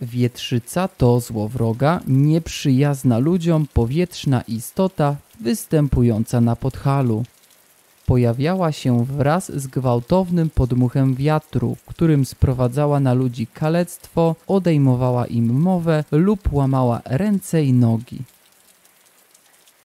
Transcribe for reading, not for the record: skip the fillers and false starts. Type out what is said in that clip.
Wietrzyca to złowroga, nieprzyjazna ludziom powietrzna istota występująca na Podhalu. Pojawiała się wraz z gwałtownym podmuchem wiatru, którym sprowadzała na ludzi kalectwo, odejmowała im mowę lub łamała ręce i nogi.